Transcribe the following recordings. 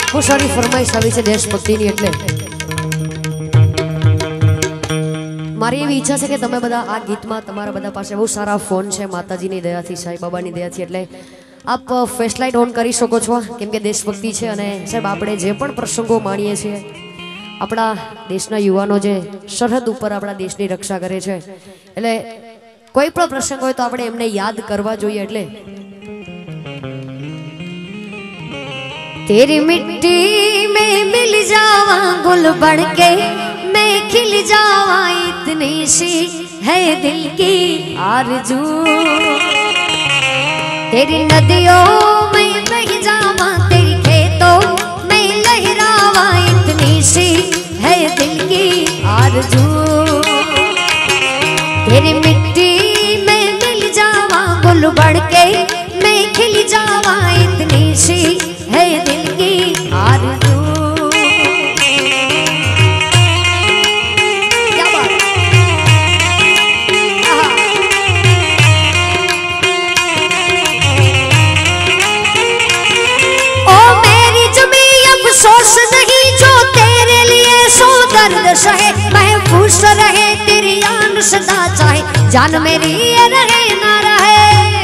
बहुत सारी फरमाइश आई है देशभक्ति एटले मारी एवी इच्छा है कि तमे बधा आ गीत में तमारा बधा पासे बहुत सारा फोन है माताजी नी दया थी साई बाबा नी दया थी एटले आप फेस लाइट ऑन करी सको छो केम के देशभक्ति है अने साहेब आपणे जे पण प्रसंगो माणीए छीए आपणा देशना युवानो जे सरहद उपर आपणा देशनी रक्षा करे छे एटले कोई पण प्रसंग होय तो आपणे एमने याद करवा जोईए एटले तेरी मिट्टी में मिल जावा गुल बन के मैं खिल जावा इतनी सी है दिल की आरज़ू तेरी नदियों में बह जावा तेरी खेतों में लहरावा इतनी सी है दिल की आरज़ू तेरी मिट्टी में मिल जावा गुल बन के मैं खिल जावा इतनी सी है दिल की आरज़ू अफसोस नहीं जो तेरे लिए सो दर्द सहे महफूज रहे तेरी आन सदा चाहे जान मेरी ये रहे ना रहे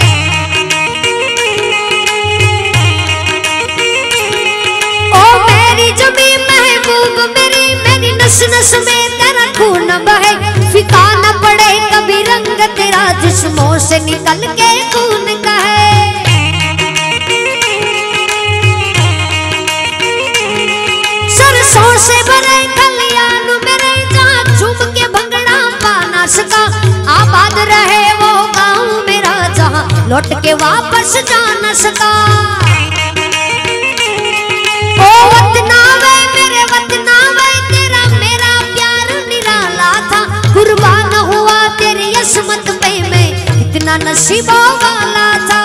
ओ मेरी जमी महबूब मेरी मेरी नस नस में तेरा खून बहे फिका न पड़े कभी रंग तेरा जिस्मों से निकल के खून कहे से भरे खलियान मेरे जहाँ झूम के भंगड़ा पाना सका आबाद रहे वो गाँव मेरा जहाँ लौट के वापस जा न सका ओ वतना वे मेरे वतना वे तेरा मेरा प्यार निराला था कुर्बान हुआ तेरी असमत पे मैं कितना नसीबों वाला था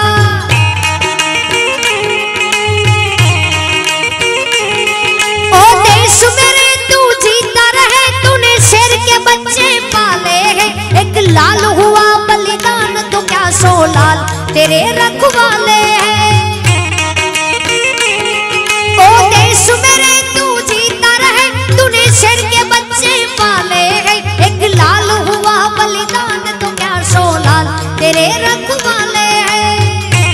मेरे तू जीता रहे तूने शेर के बच्चे पाले हैं एक लाल हुआ बलिदान तो क्या सो लाल तेरे रखवाले हैं ओ देश मेरे तू जीता रहे तूने शेर के बच्चे पाले हैं एक लाल हुआ बलिदान तो क्या सो लाल तेरे रखवाले हैं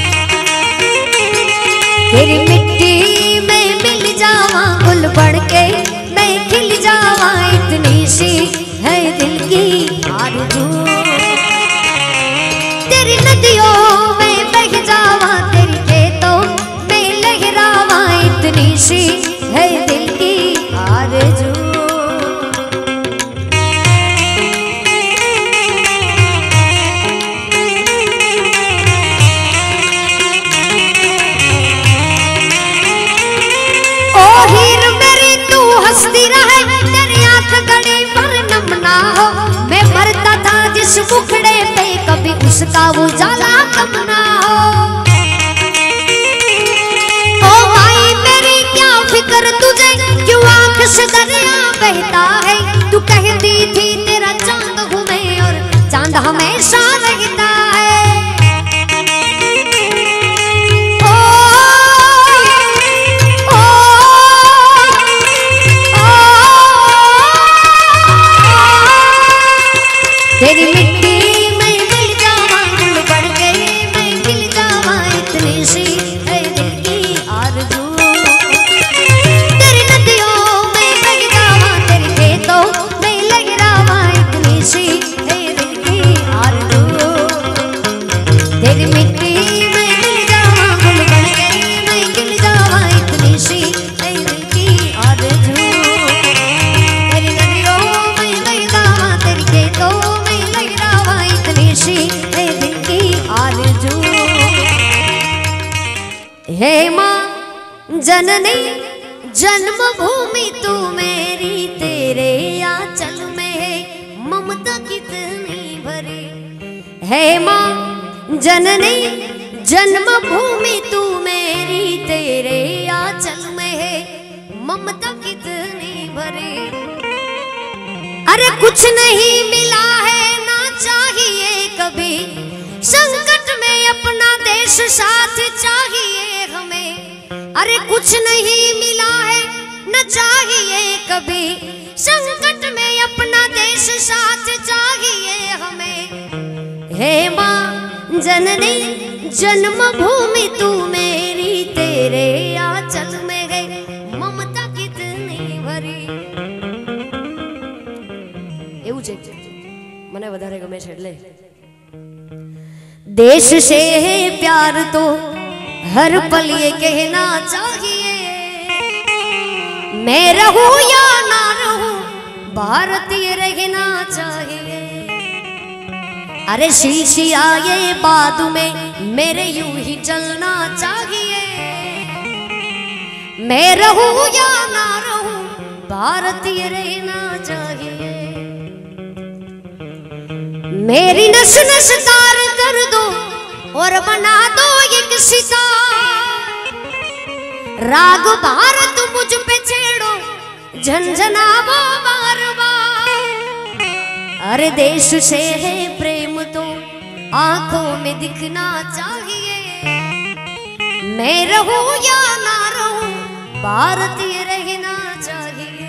तेरी मिट्टी में मिल जावा गुल बढ़ के मैं खिल जावा इतनी सी है दिल की आरज़ू तेरी नदियों में बह जावा तेरी खेतों में लहरावा इतनी सी है दिल की आरज़ू हंसती रहे तेरी आंख गली पर नम ना हो मैं मरता था जिस मुखड़े पे कभी उसका उजाला कम ना हो ओ भाई मेरी क्या फिक्र तुझे क्यों आंख से दरिया बहता है तू कहती थी तेरा चांद हूँ मैं और चांद हमेशा रहता है तेरी मिट्टी में मिल जावा गुल बढ़ गई मैं खिल जावा इतनी सी है दिल की आरज़ू तेरी नदियों में बह जावा तेरी खेतों में लहरावा इतनी सी है दिल की आरज़ू तेरी मिट्टी में मिल जावा गुल बढ़ गई मैं खिल जावा इतनी सी है दिल की आरज़ू तेरी नदियों में बह जावा तेरी खेतों हे माँ जननी जन्मभूमि तू मेरी तेरे आंचल में है ममता कितनी भरी हे माँ जननी जन्मभूमि तू मेरी तेरे आंचल में है ममता कितनी भरी अरे कुछ नहीं मिला है ना चाहिए कभी संकट में अपना देश साथ चाहिए हमें अरे कुछ नहीं मिला न चाहिए कभी संकट में अपना देश साथ चाहिए हमें। हे माँ जननी जन्मभूमि तू मेरी, तेरे आंचल में गई ममता कितनी भरी। એવું છે મને વધારે ગમે છે એટલે देश से है प्यार तो हर पल ये कहना चाहिए, मैं रहूं या ना रहूं भारतीय रहना चाहिए। अरे शीशी आए बाद में मेरे यूं ही चलना चाहिए, मैं रहूं या ना रहूं भारतीय रहना चाहिए। मेरी नस नस तार कर दो और बना दो एक सितार, राग भारत मुझ पे छेड़ो झंझनावो बार बार। अरे देश से है प्रेम तो आंखों में दिखना चाहिए, मैं रहूं या ना रहूं भारतीय रहना चाहिए।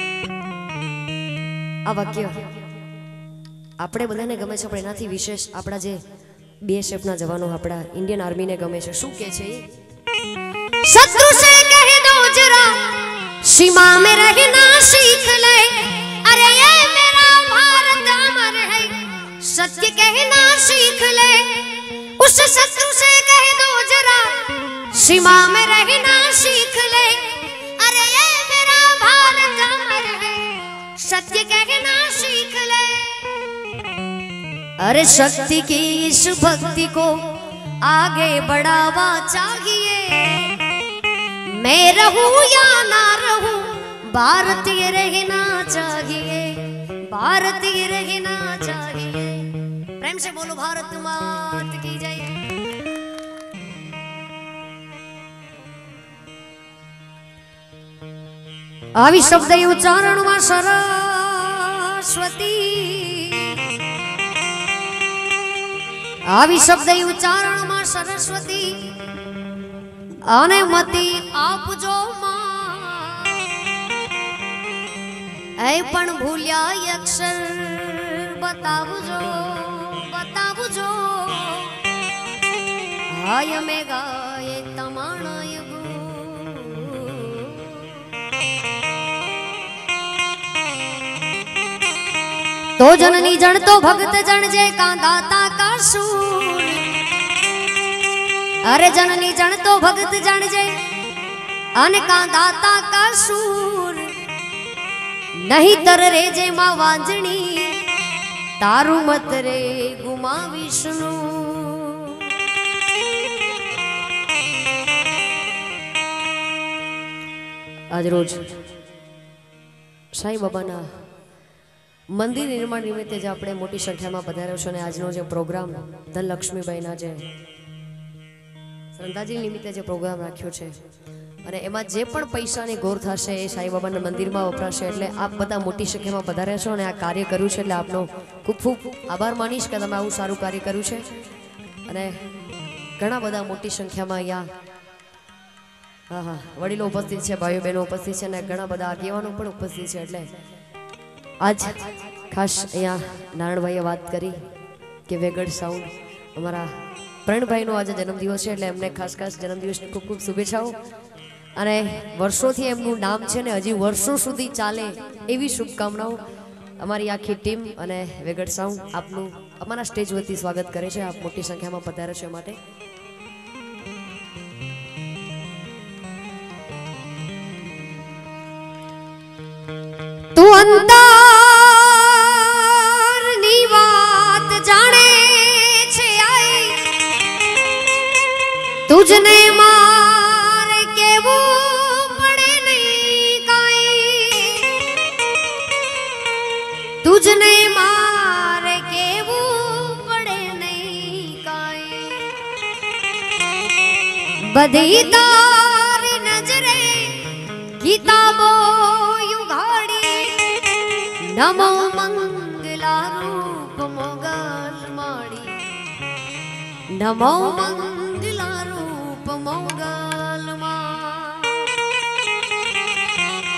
आ वाक्य આપણે બધાને ગમે છે, પણ એનાથી વિશેષ આપણા જે બીએસએફના જવાનો આપણા ઇન્ડિયન આર્મીને ગમે છે। શું કહે છે? શત્રુ સે કહી દો જરા सीमा में रहना सीख ले, अरे ये मेरा भारत अमर है सत्य कहना सीख ले। उस शत्रु से कह दो जरा सीमा में रहना सीख ले, अरे ये मेरा भारत अमर है सत्य कहना सीख ले। अरे शक्ति की इस भक्ति को आगे बढ़ावा चाहिए, मैं रहूं या ना रहूं भारतीय रहना चाहिए, भारतीय रहना चाहिए। प्रेम से बोलो भारत मात की जय। આવી શબ્દ ઉચ્ચારણમાં સરસ્વતી, આવી શબ્દ ઉચ્ચારણમાં સરસ્વતી અને મતી આપજો માં, એ પણ ભૂલ્યા અક્ષર બતાવજો બતાવજો। હાય મે ગાય તમાણાય तो जननी जन तो भगत जन जे कांदाता का सूर। अरे जननी जन तो भगत जन जे अन कांदाता का सूर, नहीं तर रे जे मां वांजणी तारू मत रे गुमा विष्णु। आज रोज साईं बाबा ना મંદિર નિર્માણ નિમિત્તે જે આપણે મોટી સંખ્યામાં પધાર્યો છે અને આજનો જે પ્રોગ્રામ ધનલક્ષ્મીબાઈના જે શ્રદ્ધાંજલિ નિમિત્તે જે પ્રોગ્રામ રાખ્યો છે અને એમાં જે પણ પૈસાની ગોર થશે એ સાંઈબાબાના મંદિરમાં વપરાશે। એટલે આપ બધા મોટી સંખ્યામાં પધાર્યા છો અને આ કાર્ય કર્યું છે, એટલે આપનો ખૂબ ખૂબ આભાર માનીશ કે તમે આવું સારું કાર્ય કર્યું છે। અને ઘણા બધા મોટી સંખ્યામાં અહીંયા હા વડીલો ઉપસ્થિત છે, ભાઈઓ બહેનો ઉપસ્થિત છે અને ઘણા બધા આગેવાનો પણ ઉપસ્થિત છે। એટલે आज खास अँ नारायणभाई बात करी कि वेगड़ साउंड अमरा प्रणभाई आज जन्मदिवस है, एमने खास खास जन्मदिवस की खूब खूब शुभेच्छाओं अने वर्षोथी एमनुं नाम छे ने हजी वर्षों सुधी चाले एवी शुभकामनाओं। अमारी आखी टीम अने वेगड़ साउंड आपनुं अमारा स्टेज वरथी स्वागत करे छे। आप मोटी संख्या में पधार्या छो माटे तू अंतर नी बात जाने छे आई, तुझने मार के वो पड़े नहीं काई, तुझने मार के वो पड़े नहीं काई। बधी तारी नजरे किताबों नमो मंगला रूप मोगल माड़ी, नमो मंगला रूप मोगल माड़ी।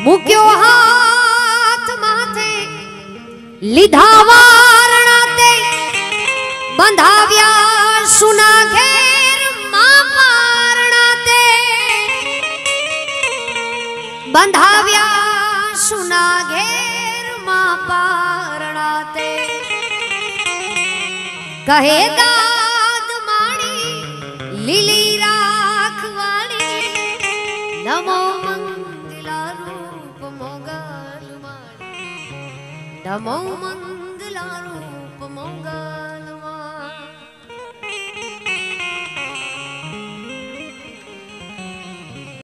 મૂક્યો હાથ માથે લીધા વારણા તે બંધાવ્યા સુના ઘેર માં પારણા તે બંધાવ્યા સુના ઘેર માં પારણા તે કહે દાદ માણી લીલી રાખવાણી નમો મંગલા રૂપ મોગલ માણી નમો મંગલા રૂપ